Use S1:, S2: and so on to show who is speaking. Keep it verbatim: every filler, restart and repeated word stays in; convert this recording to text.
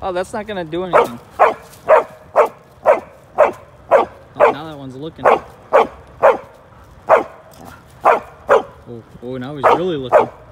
S1: Oh, that's not gonna do anything. Oh, now that one's looking. Oh, oh, now he's really looking.